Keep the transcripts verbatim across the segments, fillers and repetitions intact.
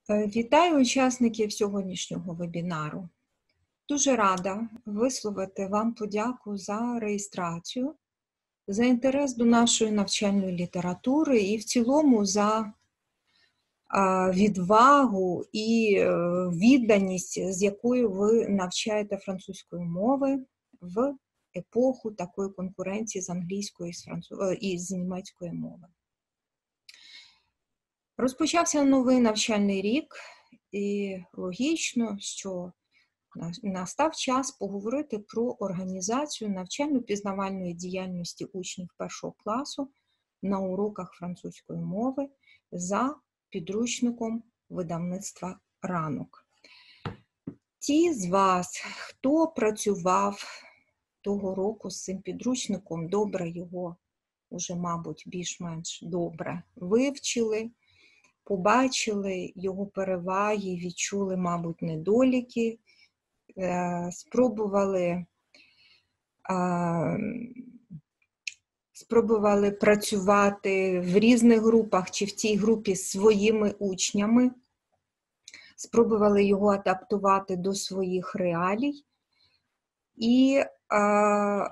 Вітаю учасників сьогоднішнього вебінару. Дуже рада висловити вам подяку за реєстрацію, за інтерес до нашої навчальної літератури і в цілому за відвагу і відданість, з якою ви навчаєте французької мови в епоху такої конкуренції з англійської і з німецької мови. Розпочався новий навчальний рік, і логічно, що настав час поговорити про організацію навчально-пізнавальної діяльності учнів першого класу на уроках французької мови за підручником видавництва «Ранок». Ті з вас, хто працював того року з цим підручником, добре його, уже, мабуть, більш-менш добре вивчили, побачили його переваги, відчули, мабуть, недоліки, спробували, спробували працювати в різних групах чи в цій групі з своїми учнями, спробували його адаптувати до своїх реалій. І а,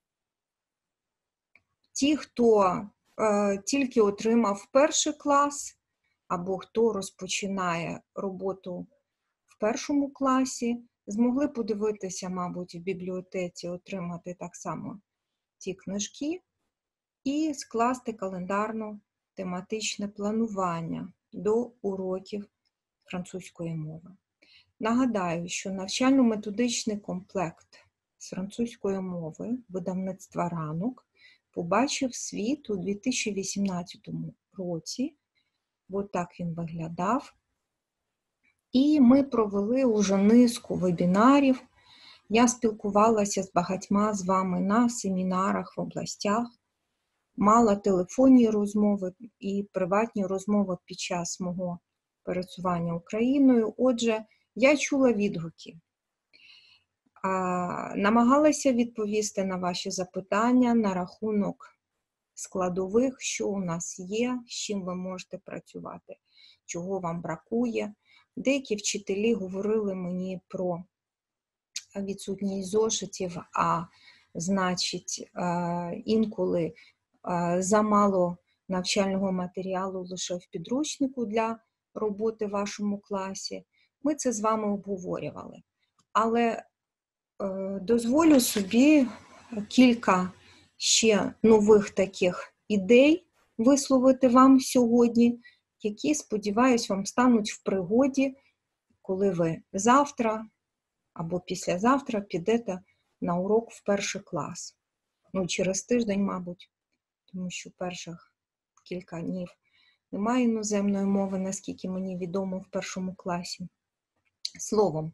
ті, хто а, тільки отримав перший клас, або хто розпочинає роботу в першому класі, змогли подивитися, мабуть, в бібліотеці, отримати так само ті книжки і скласти календарно-тематичне планування до уроків французької мови. Нагадаю, що навчально-методичний комплект з французької мови видавництва «Ранок» побачив світ у дві тисячі вісімнадцятому році. Ось так він виглядав. І ми провели уже низку вебінарів. Я спілкувалася з багатьма з вами на семінарах в областях, мала телефонні розмови і приватні розмови під час мого пересування Україною. Отже, я чула відгуки. А, намагалася відповісти на ваші запитання на рахунок складових, що у нас є, з чим ви можете працювати, чого вам бракує. Деякі вчителі говорили мені про відсутність зошитів, а значить, інколи замало навчального матеріалу лише в підручнику для роботи в вашому класі. Ми це з вами обговорювали. Але дозволю собі кілька ще нових таких ідей висловити вам сьогодні, які, сподіваюсь, вам стануть в пригоді, коли ви завтра або післязавтра підете на урок в перший клас. Ну, через тиждень, мабуть, тому що перших кілька днів немає іноземної мови, наскільки мені відомо, в першому класі. Словом,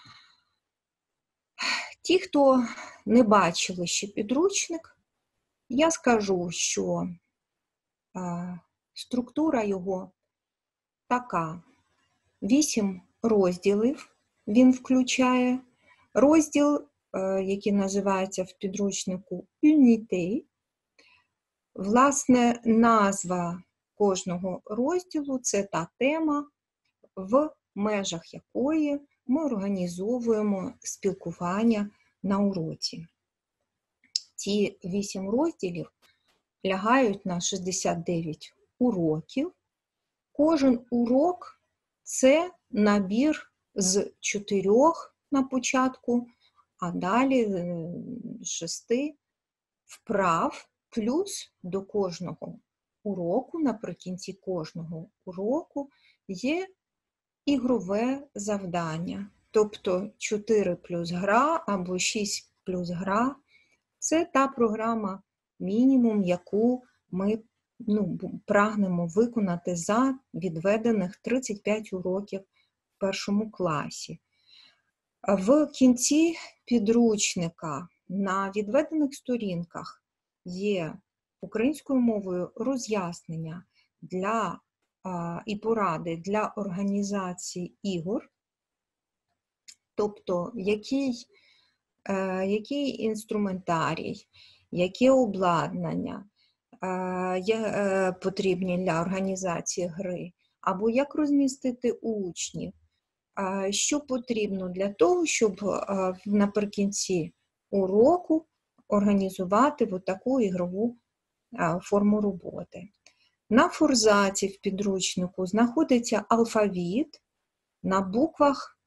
ті, хто не бачили ще підручник, я скажу, що а, структура його така. Вісім розділів він включає. Розділ, а, який називається в підручнику «Unité». Власне, назва кожного розділу – це та тема, в межах якої ми організовуємо спілкування на уроці. Ці вісім розділів лягають на шістдесят дев'ять уроків. Кожен урок – це набір з чотирьох на початку, а далі шести вправ, плюс до кожного уроку, наприкінці кожного уроку є ігрове завдання. Тобто чотири плюс гра або шість плюс гра. Це та програма мінімум, яку ми ну, прагнемо виконати за відведених тридцять п'ять уроків в першому класі. В кінці підручника на відведених сторінках є українською мовою роз'яснення для, а, і поради для організації ігор, тобто який який інструментарій, яке обладнання є потрібні для організації гри, або як розмістити учнів, що потрібно для того, щоб наприкінці уроку організувати от таку ігрову форму роботи. На форзаці в підручнику знаходиться алфавіт на буквах,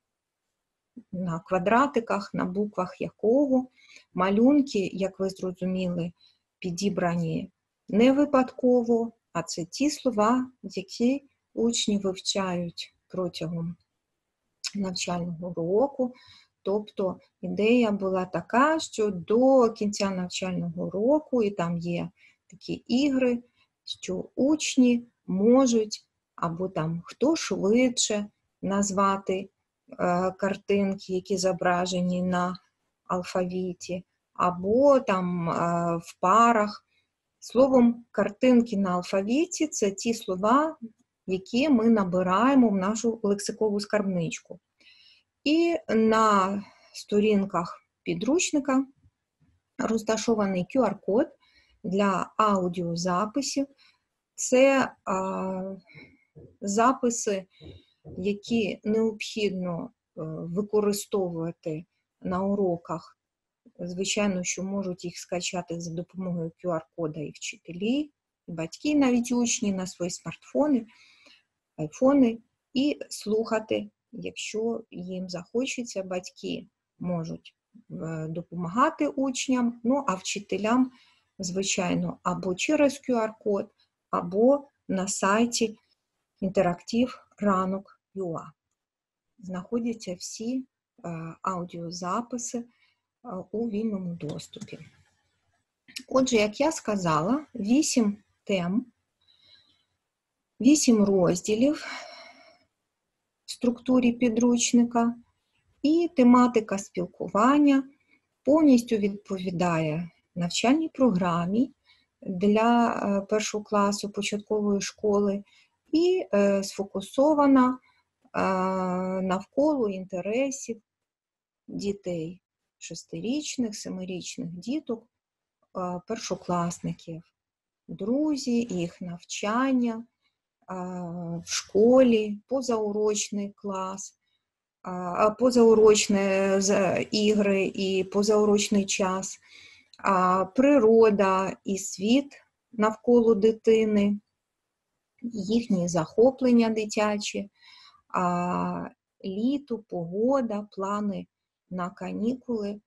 на квадратиках, на буквах якого малюнки, як ви зрозуміли, підібрані не випадково, а це ті слова, які учні вивчають протягом навчального року. Тобто ідея була така, що до кінця навчального року, і там є такі ігри, що учні можуть, або там хто швидше назвати е, картинки, які зображені на алфавіті, або там е, в парах. Словом, картинки на алфавіті – це ті слова, які ми набираємо в нашу лексикову скарбничку. І на сторінках підручника розташований ку ар-код для аудіозаписів. Це а, записи, які необхідно використовувати на уроках. Звичайно, що можуть їх скачати за допомогою ку ар-кода і вчителі, і батьки, і навіть учні на свої смартфони, айфони, і слухати, якщо їм захочеться, батьки можуть допомагати учням, ну а вчителям, звичайно, або через ку ар-код, або на сайті інтерактив ранок крапка ю а. Знаходяться всі аудіозаписи у вільному доступі. Отже, як я сказала, вісім тем, вісім розділів в структурі підручника, і тематика спілкування повністю відповідає навчальній програмі для першого класу початкової школи і сфокусована навколо інтересів дітей, шестирічних, семирічних діток, першокласників, друзі, їх навчання в школі, позаурочний клас, позаурочні ігри і позаурочний час, природа і світ навколо дитини, їхні захоплення дитячі, літо, погода, плани на канікули.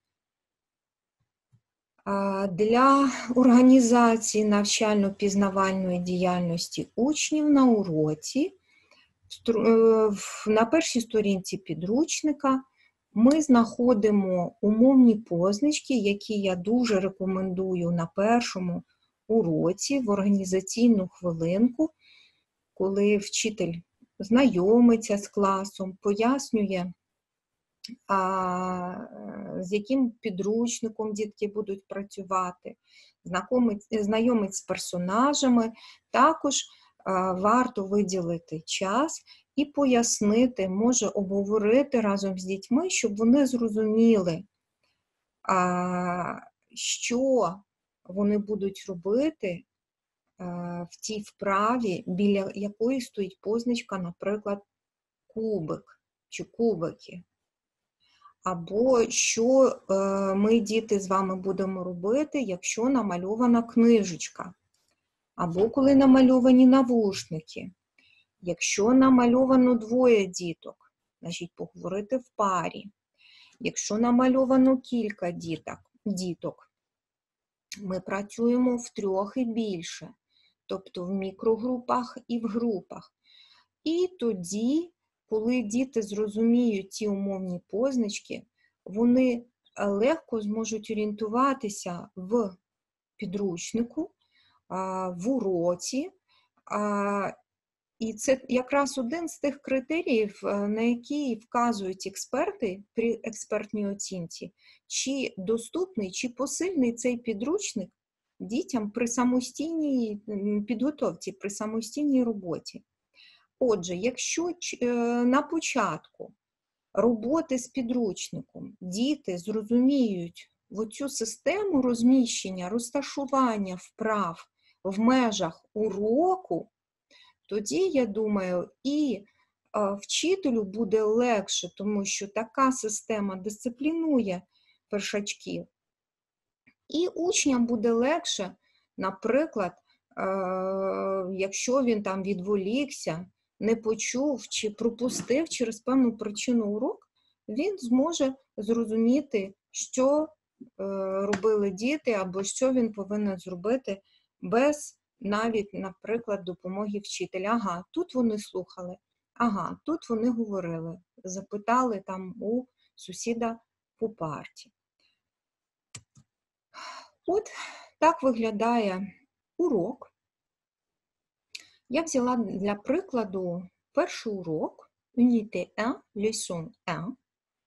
Для організації навчально-пізнавальної діяльності учнів на уроці на першій сторінці підручника ми знаходимо умовні позначки, які я дуже рекомендую на першому уроці в організаційну хвилинку, коли вчитель знайомиться з класом, пояснює, а, з яким підручником дітки будуть працювати, знайомить з персонажами. Також а, варто виділити час і пояснити, може обговорити разом з дітьми, щоб вони зрозуміли, а, що вони будуть робити а, в тій вправі, біля якої стоїть позначка, наприклад, кубик чи кубики. Або що е, ми, діти, з вами будемо робити, якщо намальована книжечка. Або коли намальовані навушники. Якщо намальовано двоє діток, значить поговорити в парі. Якщо намальовано кілька діток, діток, ми працюємо в трьох і більше. Тобто в мікрогрупах і в групах. І тоді, коли діти зрозуміють ці умовні позначки, вони легко зможуть орієнтуватися в підручнику, в уроці. І це якраз один з тих критеріїв, на які вказують експерти при експертній оцінці, чи доступний, чи посильний цей підручник дітям при самостійній підготовці, при самостійній роботі. Отже, якщо на початку роботи з підручником діти зрозуміють оцю систему розміщення, розташування вправ в межах уроку, тоді, я думаю, і вчителю буде легше, тому що така система дисциплінує першачків. І учням буде легше, наприклад, якщо він там відволікся, не почув чи пропустив через певну причину урок, він зможе зрозуміти, що робили діти або що він повинен зробити без навіть, наприклад, допомоги вчителя. Ага, тут вони слухали, ага, тут вони говорили, запитали там у сусіда по парті. От так виглядає урок. Я взяла для прикладу перший урок, Unité один, Leçon один.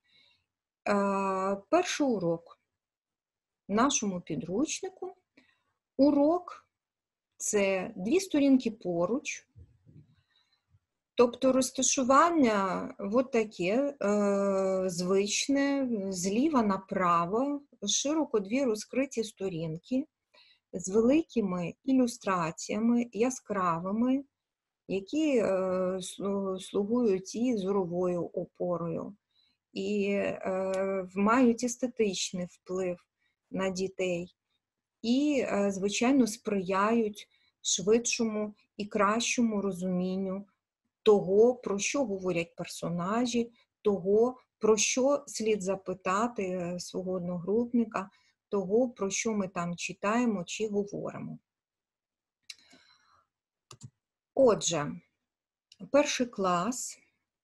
Перший урок в нашому підручнику. Урок – це дві сторінки поруч, тобто розташування от таке е, звичне, зліва направо, широко дві розкриті сторінки з великими ілюстраціями, яскравими, які е, слугують і зоровою опорою, і е, мають естетичний вплив на дітей, і, е, звичайно, сприяють швидшому і кращому розумінню того, про що говорять персонажі, того, про що слід запитати свого одногрупника, того, про що ми там читаємо чи говоримо. Отже, перший клас.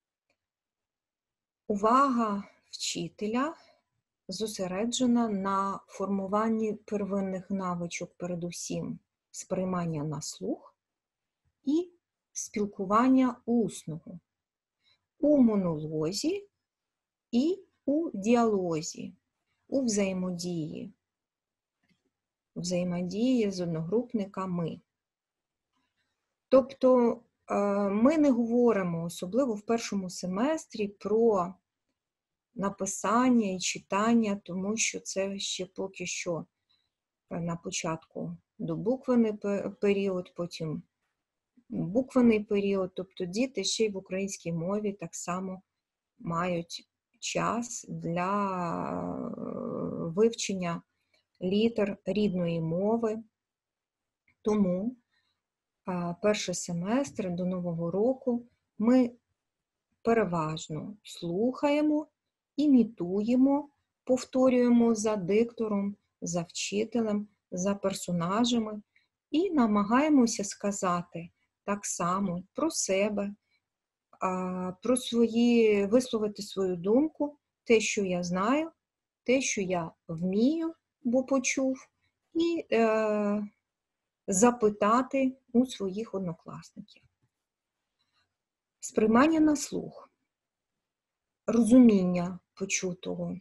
Увага вчителя зосереджена на формуванні первинних навичок, передусім сприймання на слух і спілкування усного у монолозі і у діалозі, у взаємодії, взаємодії з одногрупниками. Тобто ми не говоримо, особливо в першому семестрі, про написання і читання, тому що це ще поки що на початку добуквений період, потім буквений період, тобто діти ще й в українській мові так само мають час для вивчення літер рідної мови. Тому перший семестр до Нового року ми переважно слухаємо, імітуємо, повторюємо за диктором, за вчителем, за персонажами і намагаємося сказати так само про себе, про свої, висловити свою думку, те, що я знаю, те, що я вмію, бо почув, і е, запитати у своїх однокласників. Сприймання на слух, розуміння почутого,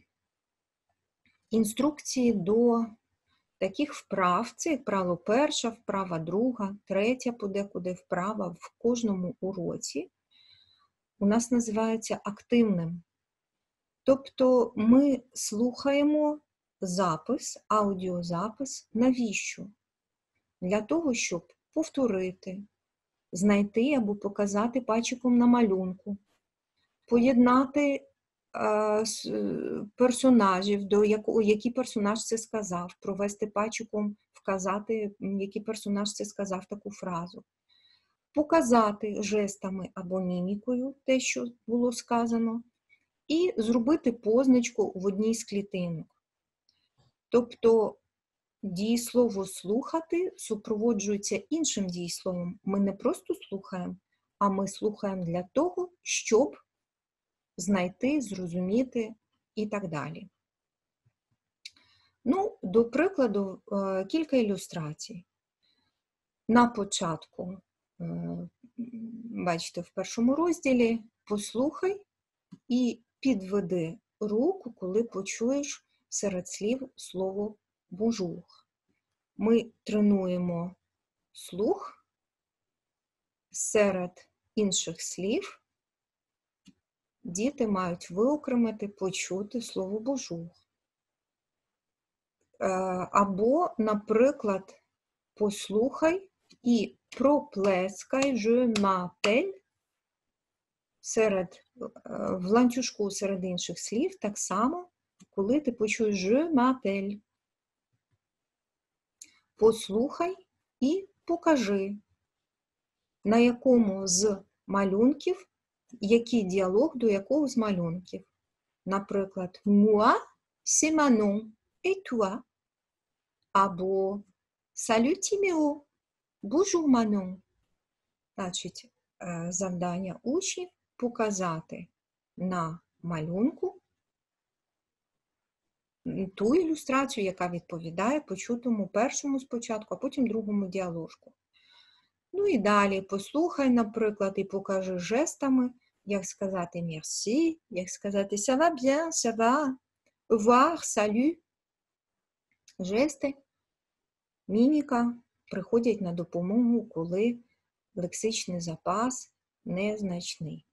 інструкції до таких вправ, це, як правило, перша вправа, друга, третя подекуди вправа в кожному уроці, у нас називається активним. Тобто ми слухаємо запис, аудіозапис. Навіщо? Для того, щоб повторити, знайти або показати пальчиком на малюнку, поєднати е, персонажів, до якого, який персонаж це сказав, провести пальчиком, вказати, який персонаж це сказав таку фразу, показати жестами або мімікою те, що було сказано, і зробити позначку в одній з клітинок. Тобто дієслово «слухати» супроводжується іншим дієсловом. Ми не просто слухаємо, а ми слухаємо для того, щоб знайти, зрозуміти і так далі. Ну, до прикладу, кілька ілюстрацій. На початку, бачите, в першому розділі «Послухай» і підведи руку, коли почуєш серед слів слово «bonjour». Ми тренуємо слух серед інших слів. Діти мають виокремити, почути слово «bonjour». Або, наприклад, послухай і проплескай je m'appelle серед, в ланцюжку серед інших слів, так само, коли ти почуєш je m'appelle. Послухай і покажи, на якому з малюнків, який діалог до якого з малюнків. Наприклад, moi, c'est Manon, et toi? Або salut Timéo, bonjour Manon. Значить, завдання учнів показати на малюнку ту ілюстрацію, яка відповідає почутому першому спочатку, а потім другому діаложку. Ну і далі послухай, наприклад, і покажи жестами, як сказати merci, як сказати ça va bien, ça va, au revoir, salut. Жести, міміка приходять на допомогу, коли лексичний запас незначний.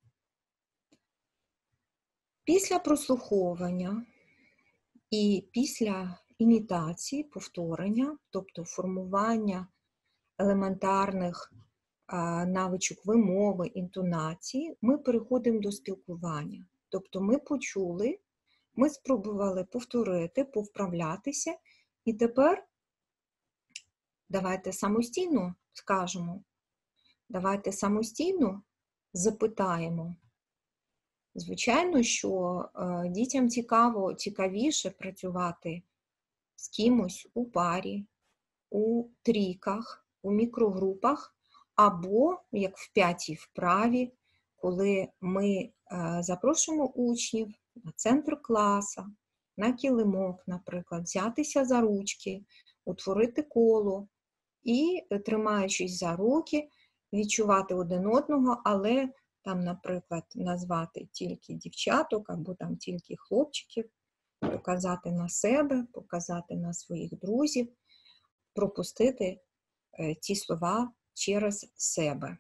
Після прослуховування і після імітації, повторення, тобто формування елементарних а, навичок вимови, інтонації, ми переходимо до спілкування. Тобто ми почули, ми спробували повторити, повправлятися, і тепер давайте самостійно скажемо, давайте самостійно запитаємо. Звичайно, що е, дітям цікаво, цікавіше працювати з кимось у парі, у трійках, у мікрогрупах, або, як в п'ятій вправі, коли ми е, запрошуємо учнів на центр класу, на килимок, наприклад, взятися за ручки, утворити коло і, тримаючись за руки, відчувати один одного, але там, наприклад, назвати тільки дівчаток або там тільки хлопчиків, показати на себе, показати на своїх друзів, пропустити ті слова через себе.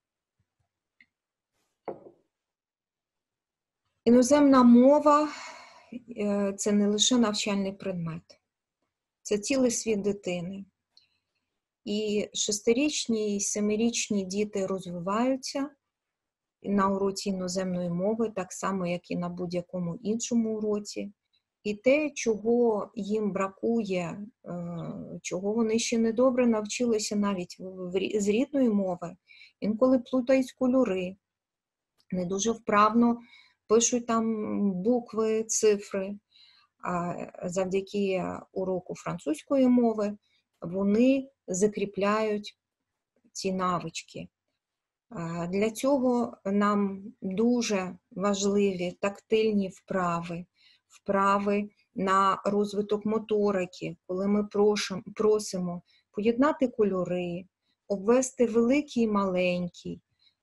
Іноземна мова – це не лише навчальний предмет, це цілий світ дитини. І шестирічні, і семирічні діти розвиваються на уроці іноземної мови, так само, як і на будь-якому іншому уроці. І те, чого їм бракує, чого вони ще недобре навчилися навіть з рідної мови, інколи плутають кольори, не дуже вправно пишуть там букви, цифри. А завдяки уроку французької мови вони закріпляють ці навички. Для цього нам дуже важливі тактильні вправи, вправи на розвиток моторики, коли ми просимо поєднати кольори, обвести великий і маленький,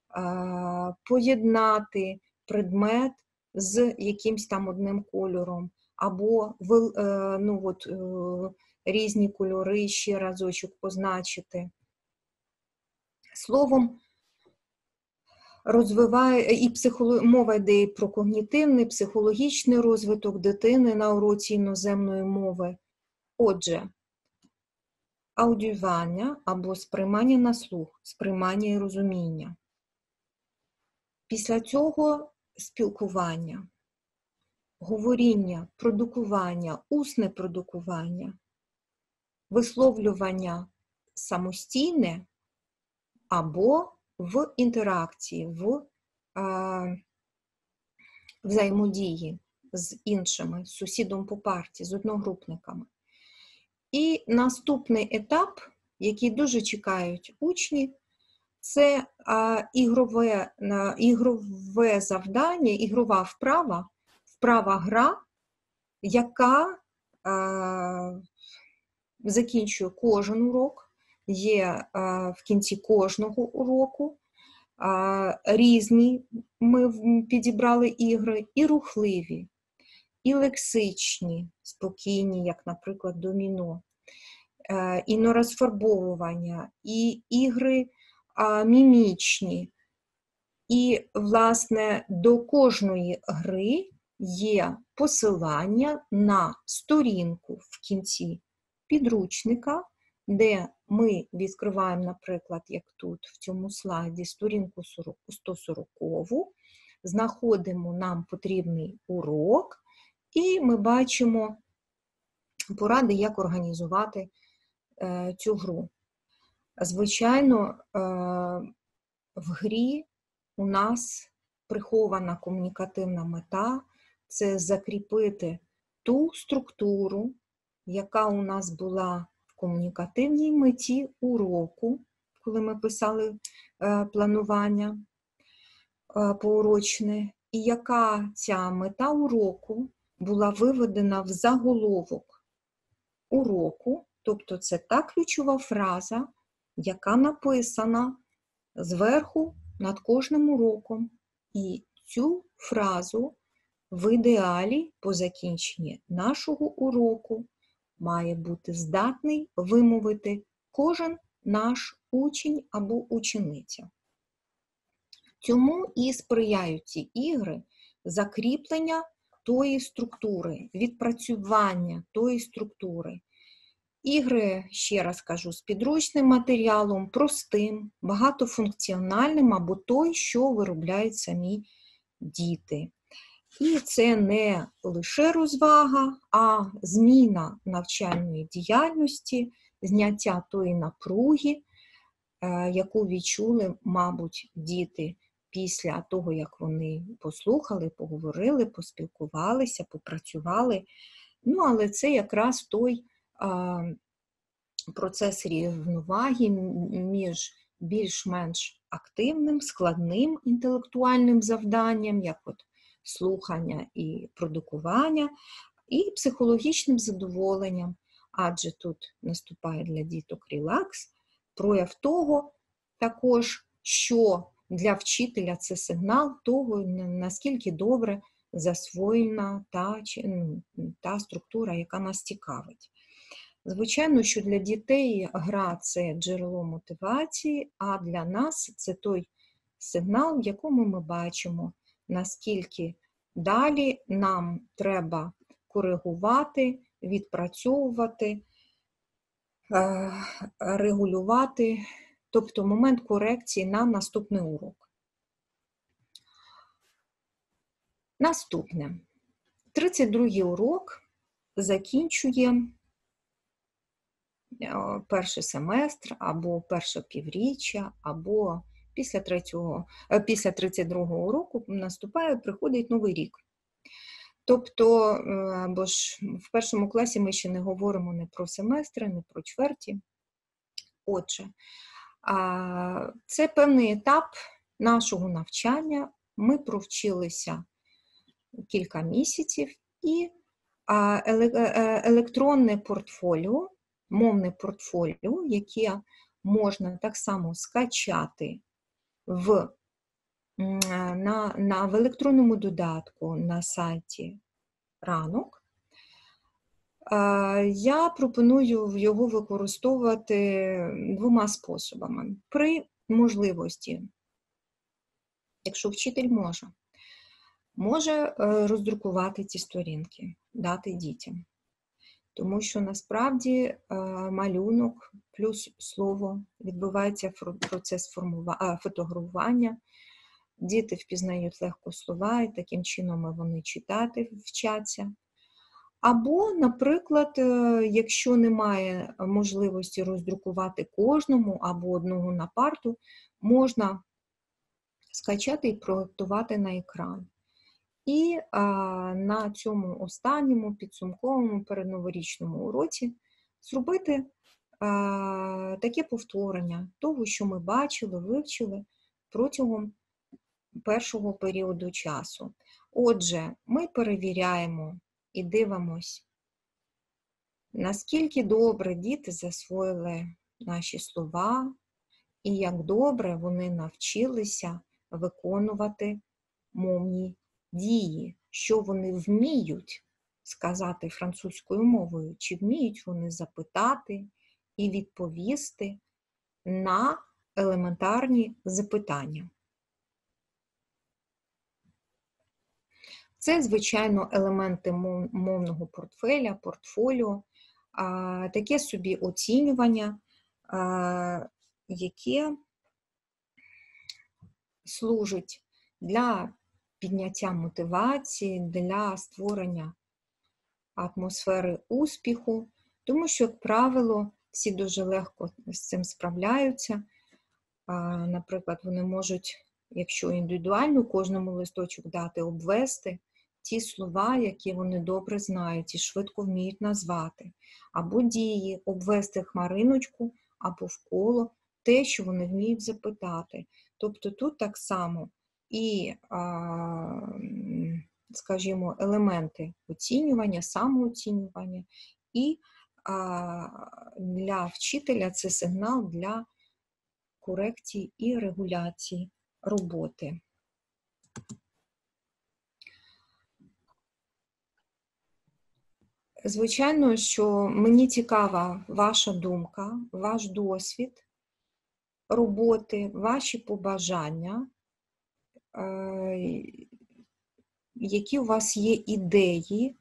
поєднати предмет з якимсь там одним кольором, або ну, от, різні кольори ще разочок позначити. Словом, розвиває і психолог... мова йде про когнітивний, психологічний розвиток дитини на уроці іноземної мови. Отже, аудіювання або сприймання на слух, сприймання і розуміння. Після цього спілкування, говоріння, продукування, усне продукування, висловлювання самостійне або в інтеракції, в е, взаємодії з іншими, з сусідом по парті, з одногрупниками. І наступний етап, який дуже чекають учні, це е, ігрове, е, ігрове завдання, ігрова вправа, вправа гра, яка е, закінчує кожен урок. Є в кінці кожного уроку різні ми підібрали ігри, і рухливі, і лексичні, спокійні, як, наприклад, доміно, і розфарбовування, і ігри мімічні. І, власне, до кожної гри є посилання на сторінку в кінці підручника, де ми відкриваємо, наприклад, як тут, в цьому слайді, сторінку сто сорокову, знаходимо нам потрібний урок, і ми бачимо поради, як організувати е, цю гру. Звичайно, е, в грі у нас прихована комунікативна мета – це закріпити ту структуру, яка у нас була в комунікативній меті уроку, коли ми писали е, планування е, поурочне, і яка ця мета уроку була виведена в заголовок уроку, тобто це та ключова фраза, яка написана зверху над кожним уроком. І цю фразу в ідеалі по закінченні нашого уроку має бути здатний вимовити кожен наш учень або учениця. Цьому і сприяють ці ігри закріплення тої структури, відпрацювання тої структури. Ігри, ще раз кажу, з підручним матеріалом, простим, багатофункціональним або той, що виробляють самі діти. І це не лише розвага, а зміна навчальної діяльності, зняття тої напруги, яку відчули, мабуть, діти після того, як вони послухали, поговорили, поспілкувалися, попрацювали. Ну, але це якраз той а, процес рівноваги між більш-менш активним, складним інтелектуальним завданням, як от слухання і продукування, і психологічним задоволенням, адже тут наступає для діток релакс, прояв того також, що для вчителя це сигнал того, наскільки добре засвоєна та, та структура, яка нас цікавить. Звичайно, що для дітей гра – це джерело мотивації, а для нас це той сигнал, в якому ми бачимо, наскільки далі нам треба коригувати, відпрацьовувати, регулювати, тобто момент корекції на наступний урок. Наступне. тридцять другий урок закінчує перший семестр, або перше півріччя, або після, третього, після тридцять другого уроку наступає, приходить новий рік. Тобто, бо ж в першому класі ми ще не говоримо не про семестри, не про чверті. Отже, це певний етап нашого навчання. Ми провчилися кілька місяців, і електронне портфоліо, мовне портфоліо, яке можна так само скачати в, на, на, в електронному додатку на сайті Ранок, я пропоную його використовувати двома способами. При можливості, якщо вчитель може, може роздрукувати ці сторінки, дати дітям. Тому що насправді малюнок плюс слово, відбувається процес фотографування, діти впізнають легко слова, і таким чином вони читати вчаться. Або, наприклад, якщо немає можливості роздрукувати кожному або одного на парту, можна скачати і проєктувати на екран. І а, на цьому останньому підсумковому передноворічному уроці зробити а, таке повторення того, що ми бачили, вивчили протягом першого періоду часу. Отже, ми перевіряємо і дивимось, наскільки добре діти засвоїли наші слова і як добре вони навчилися виконувати мовні дії, що вони вміють сказати французькою мовою, чи вміють вони запитати і відповісти на елементарні запитання. Це, звичайно, елементи мовного портфеля, портфоліо, таке собі оцінювання яке служить для підняття мотивації, для створення атмосфери успіху, тому що, як правило, всі дуже легко з цим справляються. Наприклад, вони можуть, якщо індивідуально кожному листочок дати, обвести ті слова, які вони добре знають і швидко вміють назвати, або дії, обвести хмариночку, або вколо те, що вони вміють запитати. Тобто тут так само і, скажімо, елементи оцінювання, самооцінювання, і для вчителя це сигнал для корекції і регуляції роботи. Звичайно, що мені цікава ваша думка, ваш досвід роботи, ваші побажання, які у вас є ідеї.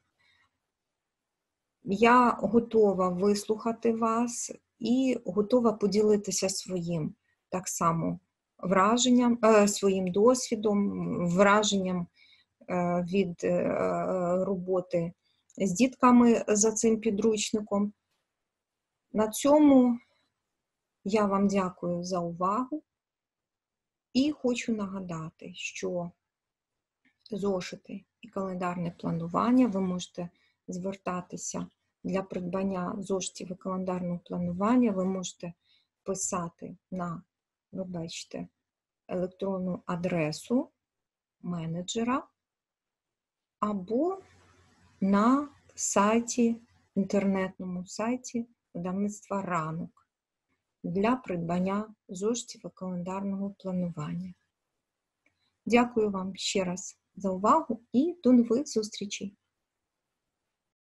Я готова вислухати вас і готова поділитися своїм так само враженням, своїм досвідом, враженням від роботи з дітками за цим підручником. На цьому я вам дякую за увагу і хочу нагадати, що зошити і календарне планування ви можете звертатися для придбання зошитів і календарного планування, ви можете писати на, ви бачите, електронну адресу менеджера або на сайті, інтернетному сайті видавництва «Ранок» для придбання зошитів і календарного планування. Дякую вам ще раз за увагу і до нових зустрічей!